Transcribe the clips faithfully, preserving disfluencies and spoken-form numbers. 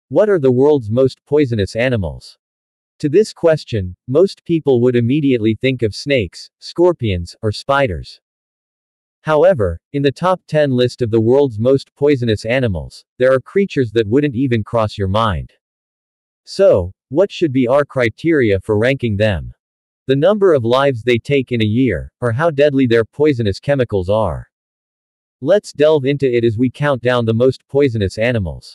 What are the world's most poisonous animals? To this question, most people would immediately think of snakes, scorpions, or spiders. However, in the top ten list of the world's most poisonous animals, there are creatures that wouldn't even cross your mind. So, what should be our criteria for ranking them? The number of lives they take in a year, or how deadly their poisonous chemicals are? Let's delve into it as we count down the most poisonous animals.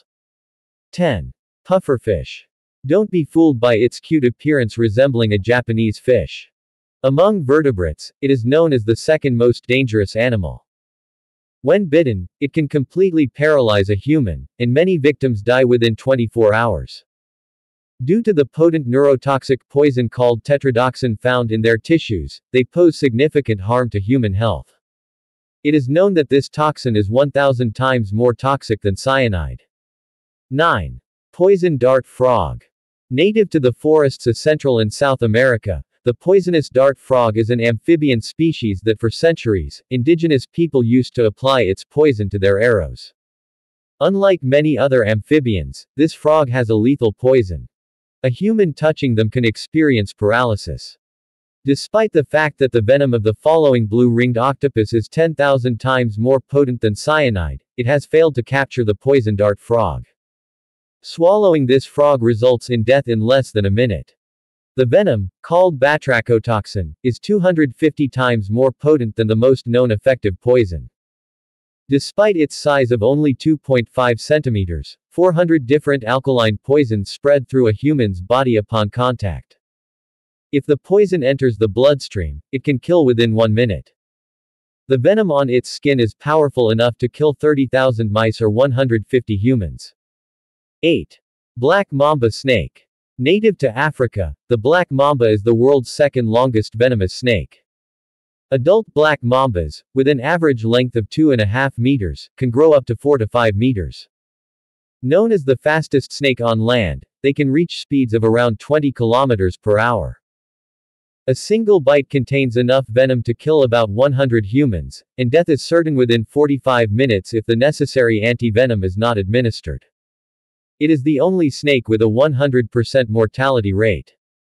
ten. Pufferfish. Don't be fooled by its cute appearance resembling a Japanese fish. Among vertebrates, it is known as the second most dangerous animal. When bitten, it can completely paralyze a human, and many victims die within twenty-four hours. Due to the potent neurotoxic poison called tetrodotoxin found in their tissues, they pose significant harm to human health. It is known that this toxin is one thousand times more toxic than cyanide. nine. Poison dart frog. Native to the forests of Central and South America, the poisonous dart frog is an amphibian species that for centuries, indigenous people used to apply its poison to their arrows. Unlike many other amphibians, this frog has a lethal poison. A human touching them can experience paralysis. Despite the fact that the venom of the following blue-ringed octopus is ten thousand times more potent than cyanide, it has failed to capture the poison dart frog. Swallowing this frog results in death in less than a minute. The venom, called batrachotoxin, is two hundred fifty times more potent than the most known effective poison. Despite its size of only two point five centimeters, four hundred different alkaline poisons spread through a human's body upon contact. If the poison enters the bloodstream, it can kill within one minute. The venom on its skin is powerful enough to kill thirty thousand mice or one hundred fifty humans. eight. Black mamba snake. Native to Africa, the black mamba is the world's second longest venomous snake. Adult black mambas, with an average length of two and a half meters, can grow up to four to five meters. Known as the fastest snake on land, they can reach speeds of around twenty kilometers per hour. A single bite contains enough venom to kill about one hundred humans, and death is certain within forty-five minutes if the necessary anti-venom is not administered. It is the only snake with a one hundred percent mortality rate.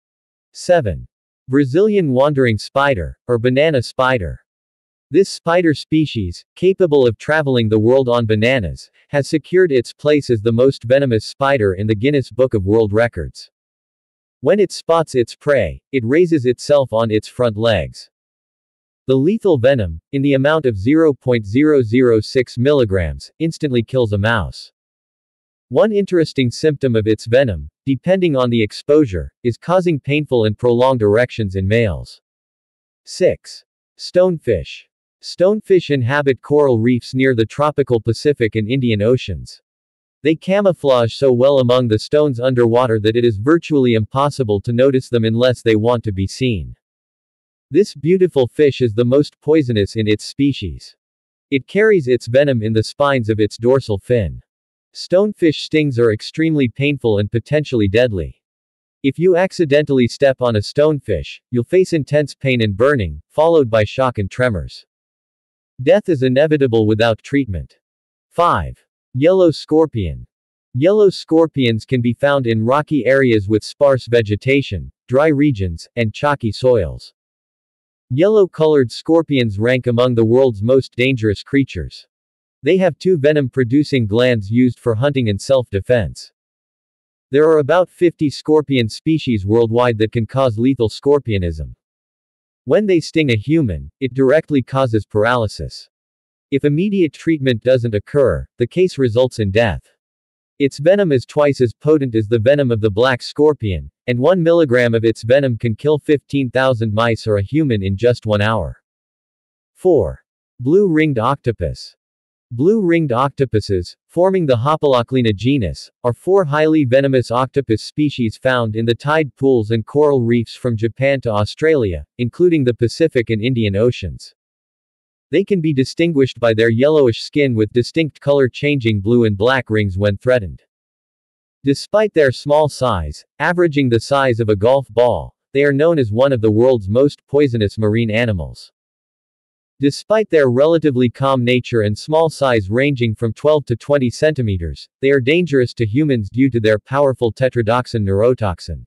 seven. Brazilian wandering spider, or banana spider. This spider species, capable of traveling the world on bananas, has secured its place as the most venomous spider in the Guinness Book of World Records. When it spots its prey, it raises itself on its front legs. The lethal venom, in the amount of zero point zero zero six milligrams, instantly kills a mouse. One interesting symptom of its venom, depending on the exposure, is causing painful and prolonged erections in males. six. Stonefish. Stonefish inhabit coral reefs near the tropical Pacific and Indian Oceans. They camouflage so well among the stones underwater that it is virtually impossible to notice them unless they want to be seen. This beautiful fish is the most poisonous in its species. It carries its venom in the spines of its dorsal fin. Stonefish stings are extremely painful and potentially deadly. If you accidentally step on a stonefish, you'll face intense pain and burning, followed by shock and tremors. Death is inevitable without treatment. five. Yellow scorpion. Yellow scorpions can be found in rocky areas with sparse vegetation, dry regions, and chalky soils. Yellow-colored scorpions rank among the world's most dangerous creatures. They have two venom-producing glands used for hunting and self-defense. There are about fifty scorpion species worldwide that can cause lethal scorpionism. When they sting a human, it directly causes paralysis. If immediate treatment doesn't occur, the case results in death. Its venom is twice as potent as the venom of the black scorpion, and one milligram of its venom can kill fifteen thousand mice or a human in just one hour. four. Blue-ringed octopus. Blue-ringed octopuses, forming the Hopaloclina genus, are four highly venomous octopus species found in the tide pools and coral reefs from Japan to Australia, including the Pacific and Indian Oceans. They can be distinguished by their yellowish skin with distinct color-changing blue and black rings when threatened. Despite their small size, averaging the size of a golf ball, they are known as one of the world's most poisonous marine animals. Despite their relatively calm nature and small size ranging from twelve to twenty centimeters, they are dangerous to humans due to their powerful tetrodotoxin neurotoxin.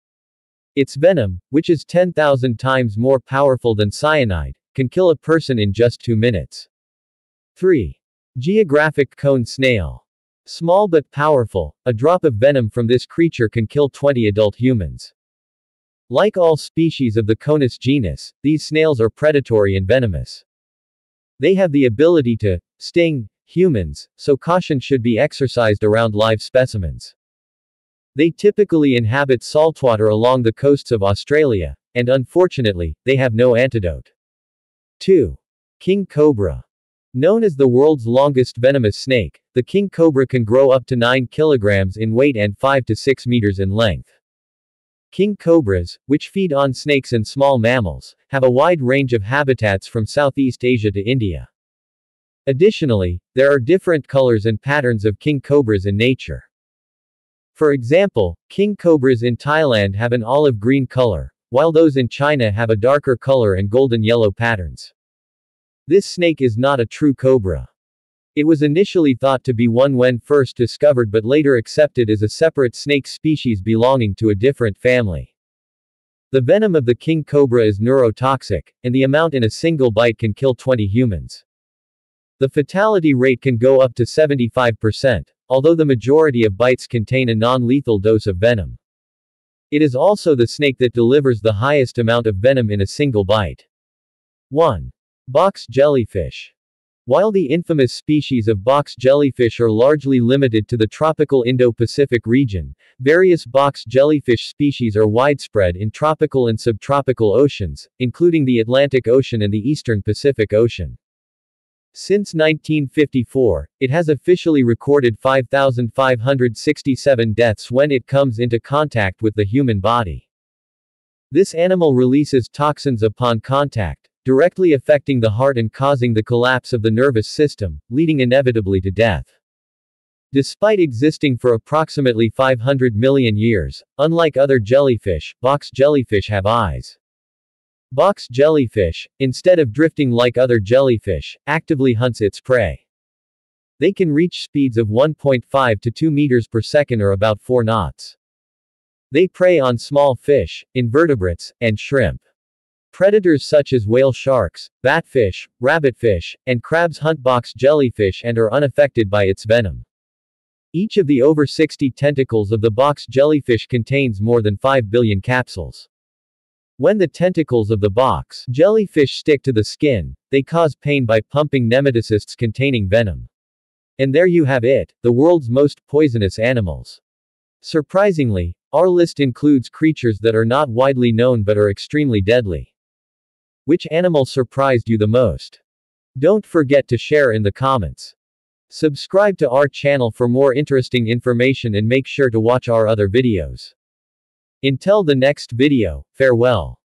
Its venom, which is ten thousand times more powerful than cyanide, can kill a person in just two minutes. three. Geographic Cone Snail. Small but powerful, a drop of venom from this creature can kill twenty adult humans. Like all species of the Conus genus, these snails are predatory and venomous. They have the ability to sting humans, so caution should be exercised around live specimens. They typically inhabit saltwater along the coasts of Australia, and unfortunately, they have no antidote. two. King Cobra. Known as the world's longest venomous snake, the king cobra can grow up to nine kilograms in weight and five to six meters in length. King cobras, which feed on snakes and small mammals, have a wide range of habitats from Southeast Asia to India. Additionally, there are different colors and patterns of king cobras in nature. For example, king cobras in Thailand have an olive green color, while those in China have a darker color and golden yellow patterns. This snake is not a true cobra. It was initially thought to be one when first discovered but later accepted as a separate snake species belonging to a different family. The venom of the king cobra is neurotoxic, and the amount in a single bite can kill twenty humans. The fatality rate can go up to seventy-five percent, although the majority of bites contain a non-lethal dose of venom. It is also the snake that delivers the highest amount of venom in a single bite. one. Box jellyfish. While the infamous species of box jellyfish are largely limited to the tropical Indo-Pacific region, various box jellyfish species are widespread in tropical and subtropical oceans, including the Atlantic Ocean and the Eastern Pacific Ocean. Since nineteen fifty-four, it has officially recorded five thousand five hundred sixty-seven deaths when it comes into contact with the human body. This animal releases toxins upon contact, directly affecting the heart and causing the collapse of the nervous system, leading inevitably to death. Despite existing for approximately five hundred million years, unlike other jellyfish, box jellyfish have eyes. Box jellyfish, instead of drifting like other jellyfish, actively hunts its prey. They can reach speeds of one point five to two meters per second or about four knots. They prey on small fish, invertebrates, and shrimp. Predators such as whale sharks, batfish, rabbitfish, and crabs hunt box jellyfish and are unaffected by its venom. Each of the over sixty tentacles of the box jellyfish contains more than five billion capsules. When the tentacles of the box jellyfish stick to the skin, they cause pain by pumping nematocysts containing venom. And there you have it, the world's most poisonous animals. Surprisingly, our list includes creatures that are not widely known but are extremely deadly. Which animal surprised you the most? Don't forget to share in the comments. Subscribe to our channel for more interesting information and make sure to watch our other videos. Until the next video, farewell.